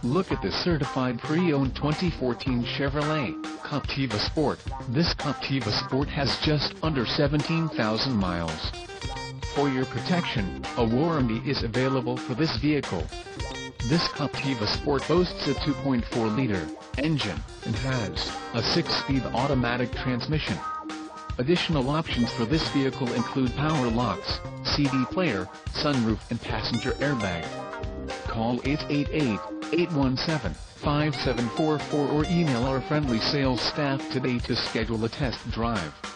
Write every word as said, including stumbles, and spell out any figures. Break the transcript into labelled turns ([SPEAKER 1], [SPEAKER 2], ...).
[SPEAKER 1] Look at this certified pre-owned twenty fourteen Chevrolet Captiva Sport. This Captiva Sport has just under seventeen thousand miles. For your protection, a warranty is available for this vehicle. This Captiva Sport boasts a two point four liter engine and has a six speed automatic transmission. Additional options for this vehicle include power locks, C D player, sunroof and passenger airbag. Call eight eight eight, eight one seven, five seven four four or email our friendly sales staff today to schedule a test drive.